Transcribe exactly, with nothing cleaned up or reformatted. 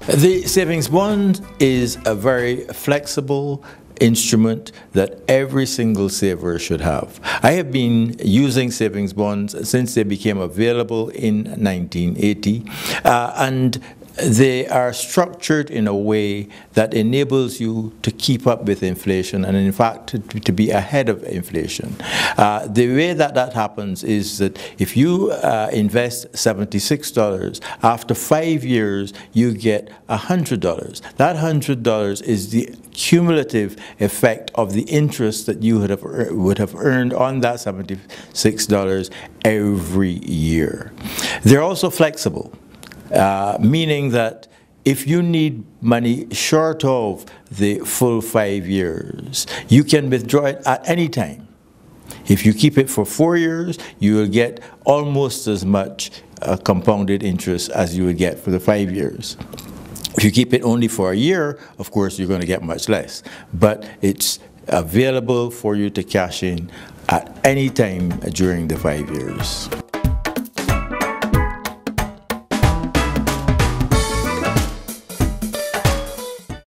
The savings bond is a very flexible instrument that every single saver should have. I have been using savings bonds since they became available in nineteen eighty, uh, and they are structured in a way that enables you to keep up with inflation and, in fact, to, to be ahead of inflation. Uh, the way that that happens is that if you uh, invest seventy-six dollars, after five years you get one hundred dollars. That one hundred dollars is the cumulative effect of the interest that you would have, would have earned on that seventy-six dollars every year. They're also flexible. Uh, meaning that if you need money short of the full five years, you can withdraw it at any time. If you keep it for four years, you will get almost as much uh, compounded interest as you would get for the five years. If you keep it only for a year, of course, you're going to get much less. But it's available for you to cash in at any time during the five years.